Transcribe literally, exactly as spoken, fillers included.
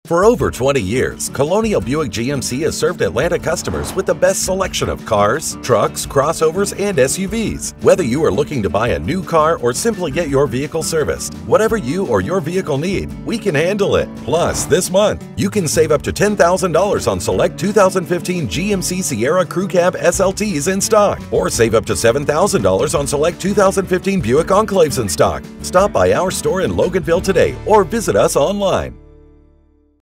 For over twenty years, Colonial Buick G M C has served Atlanta customers with the best selection of cars, trucks, crossovers, and S U Vs. Whether you are looking to buy a new car or simply get your vehicle serviced, whatever you or your vehicle need, we can handle it. Plus, this month, you can save up to ten thousand dollars on select two thousand fifteen G M C Sierra Crew Cab S L Ts in stock, or save up to seven thousand dollars on select two thousand fifteen Buick Enclaves in stock. Stop by our store in Loganville today or visit us online.